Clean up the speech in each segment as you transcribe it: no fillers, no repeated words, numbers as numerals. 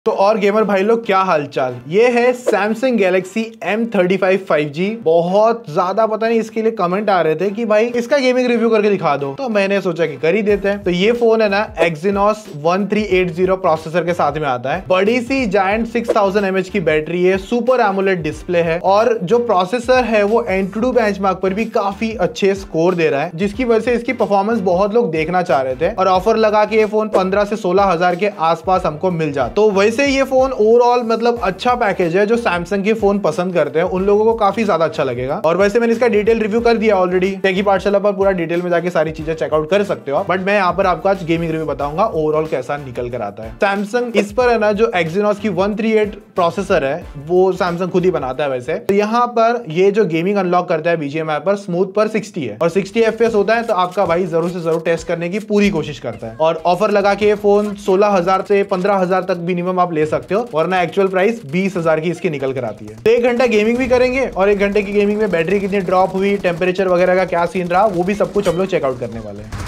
तो और गेमर भाई लोग क्या हालचाल। ये है सैमसंग गैलेक्सी M35 5G। बहुत ज्यादा पता नहीं इसके लिए कमेंट आ रहे थे कि भाई इसका गेमिंग रिव्यू करके दिखा दो, तो मैंने सोचा कि कर ही देते हैं। तो ये फोन है ना Exynos 1380 प्रोसेसर के साथ में आता है। बड़ी सी जायंट 6000 mAh की बैटरी है, सुपर एमोलेड डिस्प्ले है और जो प्रोसेसर है वो Antutu बेंचमार्क पर भी काफी अच्छे स्कोर दे रहा है, जिसकी वजह से इसकी परफॉर्मेंस बहुत लोग देखना चाह रहे थे और ऑफर लगा के ये फोन 15 से 16 हजार के आसपास हमको मिल जाता। तो वैसे ये फोन ओवरऑल मतलब अच्छा पैकेज है। जो सैमसंग के फोन पसंद करते हैं उन लोगों को काफी ज्यादा अच्छा लगेगा। और वैसे मैंने इसका डिटेल रिव्यू कर दिया ऑलरेडी, टेकी पाठशाला पर पूरा डिटेल में जाके सारी चीजें चेकआउट कर सकते हो। बट मैं यहाँ पर आपको आज गेमिंग रिव्यू बताऊंगा ओवरऑल कैसा निकल कर आता है। सैमसंग इस पर है ना जो Exynos की 138 प्रोसेसर है वो सैमसंग खुद ही बनाता है वैसे। तो यहाँ पर ये जो गेमिंग अनलॉक करता है BGMI पर स्मूथ पर 60 है और 60 FPS होता है। तो आपका भाई जरूर से जरूर टेस्ट करने की पूरी कोशिश करता है और ऑफर लगा के ये फोन 16,000 से 15,000 तक मिनिमम आप ले सकते हो, वरना एक्चुअल प्राइस 20,000 की इसकी निकल कर आती है। तो 1 घंटा गेमिंग भी करेंगे और 1 घंटे की गेमिंग में बैटरी कितनी ड्रॉप हुई, टेम्परेचर वगैरह का क्या सीन रहा, वो भी सब कुछ हम लोग चेकआउट करने वाले हैं।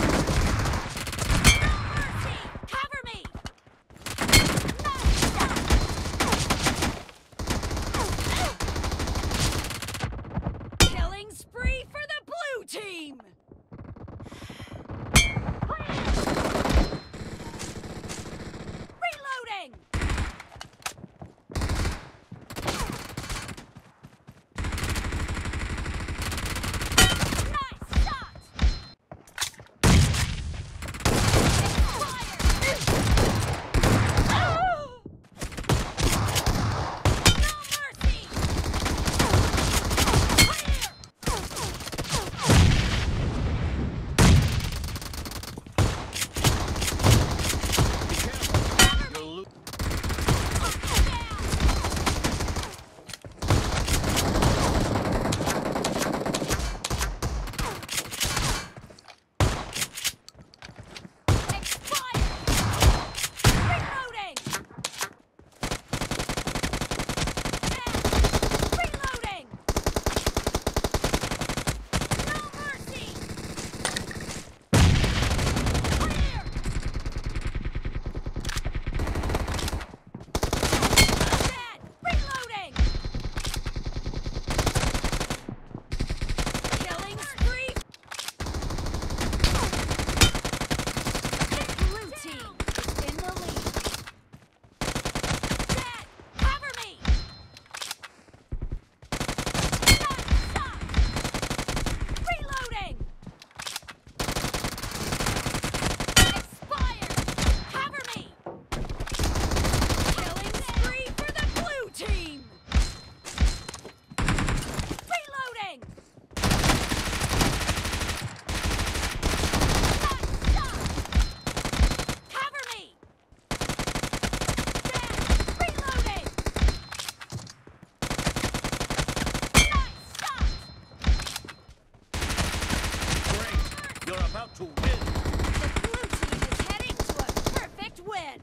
To win. The blue team is heading to a perfect win.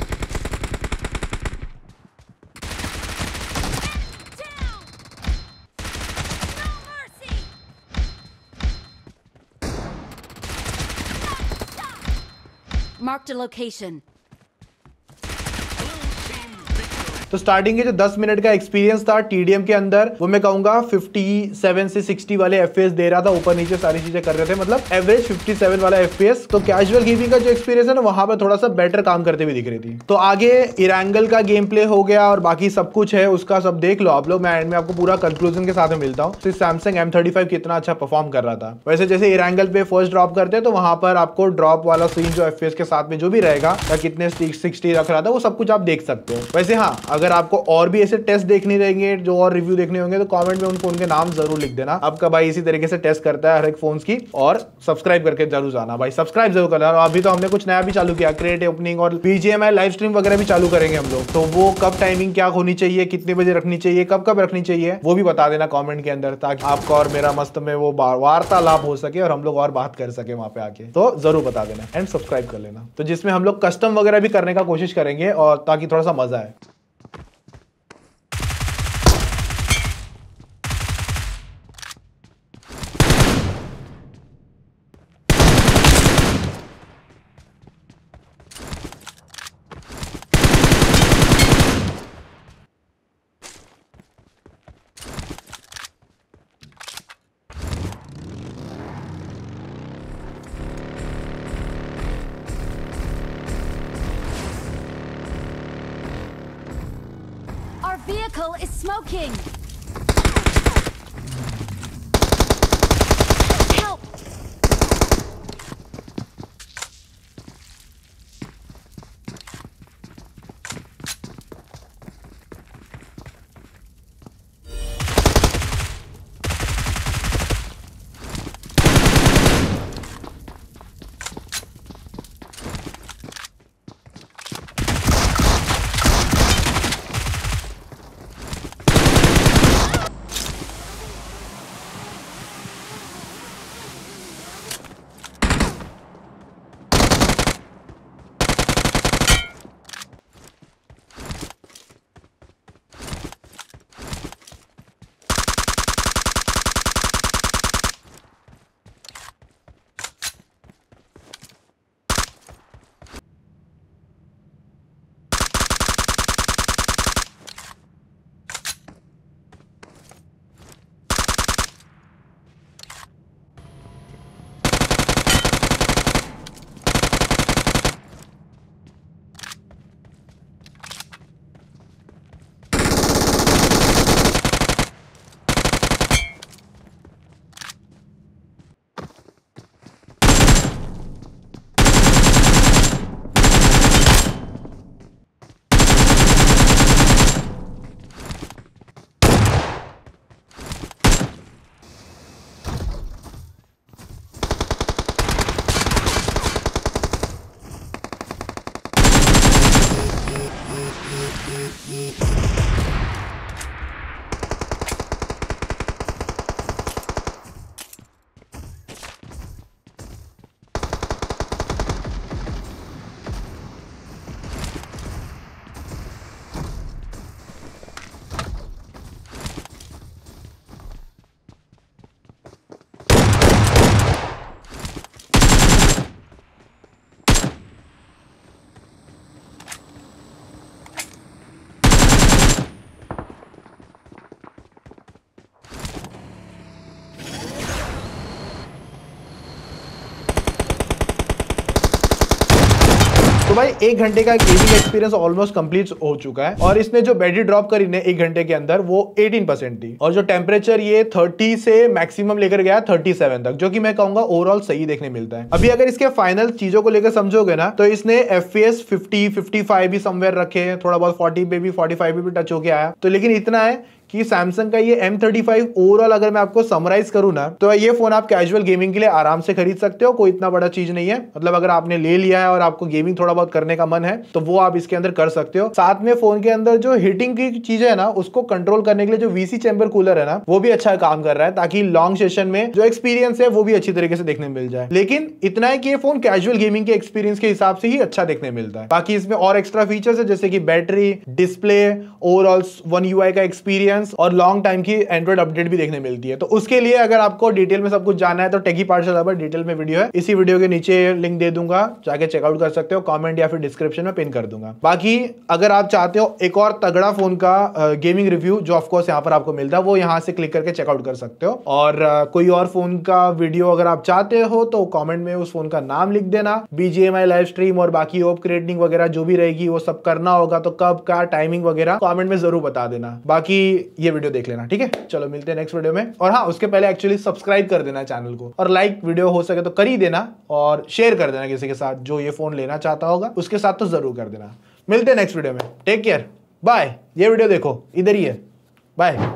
Enemy down. No mercy. Nice shot. Marked a location. तो स्टार्टिंग के जो 10 मिनट का एक्सपीरियंस था TDM के अंदर, वो मैं कहूंगा 57 से 60 वाले FPS दे रहा था। ऊपर नीचे सारी चीजें कर रहे थे, मतलब एवरेज 57 वाला FPS। तो कैजुअल गेमिंग का जो एक्सपीरियंस है ना, वहां पर थोड़ा सा बेटर काम करते हुए दिख रही थी। तो आगे इरेंगल का गेम प्ले हो गया और बाकी सब कुछ है, उसका सब देख लो आप लोग। मैं एंड में आपको पूरा कंक्लूजन के साथ में मिलता हूँ तो सैमसंग M35 कितना अच्छा परफॉर्म कर रहा था। वैसे जैसे इरेंगल पे फर्स्ट ड्रॉप करते हैं तो वहां पर आपको ड्रॉप वाला सीन जो FPS के साथ में जो भी रहेगा या कितने 60 रख रहा था, वो सब कुछ आप देख सकते हो। वैसे हाँ, अगर आपको और भी ऐसे टेस्ट देखने रहेंगे, जो और रिव्यू देखने होंगे, तो कमेंट में उन फोन के नाम जरूर लिख देना। आपका भाई इसी तरीके से टेस्ट करता है हर एक फोन की। और सब्सक्राइब करके जरूर जाना भाई, सब्सक्राइब जरूर करना। और अभी तो हमने कुछ नया भी चालू किया, क्रेट ओपनिंग और BGMI लाइव स्ट्रीम वगैरह भी चालू करेंगे हम लोग। तो वो कब टाइमिंग क्या होनी चाहिए, कितने बजे रखनी चाहिए, कब कब रखनी चाहिए, वो भी बता देना कमेंट के अंदर, ताकि आपका और मेरा मस्त में वो वार्तालाप हो सके और हम लोग और बात कर सके वहां पे आके। तो जरूर बता देना एंड सब्सक्राइब कर लेना, तो जिसमें हम लोग कस्टम वगैरह भी करने का कोशिश करेंगे और ताकि थोड़ा सा मजा आए। vehicle is smoking. Help! तो भाई 1 घंटे का गेमिंग एक्सपीरियंस ऑलमोस्ट कंप्लीट हो चुका है और इसने जो बैटरी ड्रॉप करी ने 1 घंटे के अंदर वो 18% थी और जो टेम्परेचर ये 30 से मैक्सिमम लेकर गया 37 तक, जो कि मैं कहूंगा ओवरऑल सही देखने मिलता है। अभी अगर इसके फाइनल चीजों को लेकर समझोगे ना तो इसने FPS 50-55 भी समवेयर रखे हैं, थोड़ा बहुत 40 पे भी 45 पे भी टच होके आया। तो लेकिन इतना है कि सैमसंग का ये M35 ओवरऑल अगर मैं आपको समराइज करूं ना तो ये फोन आप कैजुअल गेमिंग के लिए आराम से खरीद सकते हो, कोई इतना बड़ा चीज नहीं है। मतलब अगर आपने ले लिया है और आपको गेमिंग थोड़ा बहुत करने का मन है तो वो आप इसके अंदर कर सकते हो। साथ में फोन के अंदर जो हीटिंग की चीजें है ना उसको कंट्रोल करने के लिए जो VC चैम्बर कूलर है ना वो भी अच्छा काम कर रहा है, ताकि लॉन्ग सेशन में जो एक्सपीरियंस है वो भी अच्छी तरीके से देखने मिल जाए। लेकिन इतना है कि ये फोन कैजुअल गेमिंग के एक्सपीरियंस के हिसाब से ही अच्छा देखने मिलता है। बाकी इसमें और एक्स्ट्रा फीचर्स है जैसे कि battery, display, overall One UI का एक्सपीरियंस और लॉन्ग टाइम की एंड्रॉइड अपडेट भी देखने मिलती है। तो उसके लिए अगर आपको डिटेल में सब कुछ जानना है तो टेकी पाठशाला पर डिटेल में वीडियो है, इसी वीडियो के नीचे लिंक दे दूंगा, जाके चेकआउट कर सकते हो, कमेंट या फिर डिस्क्रिप्शन में पिन कर दूंगा। बाकी अगर आप चाहते हो एक और तगड़ा फोन का गेमिंग रिव्यू जो ऑफकोर्स यहाँ पर आपको मिलता है वो यहाँ से क्लिक करके चेकआउट कर सकते हो। और कोई और फोन का वीडियो अगर आप चाहते हो तो कॉमेंट में उस फोन का नाम लिख देना, BGMI लाइव स्ट्रीम और बाकी ओप रेटिंग वगैरह जो भी रहेगी वो सब करना होगा, तो कब का टाइमिंग वगैरह कमेंट में जरूर बता देना। बाकी ये वीडियो देख लेना, ठीक है। चलो मिलते हैं नेक्स्ट वीडियो में। और हाँ, उसके पहले एक्चुअली सब्सक्राइब कर देना चैनल को और लाइक वीडियो हो सके तो कर ही देना और शेयर कर देना किसी के साथ जो ये फोन लेना चाहता होगा, उसके साथ तो जरूर कर देना। मिलते हैं नेक्स्ट वीडियो में, टेक केयर, बाय। ये वीडियो देखो, इधर ही है, बाय।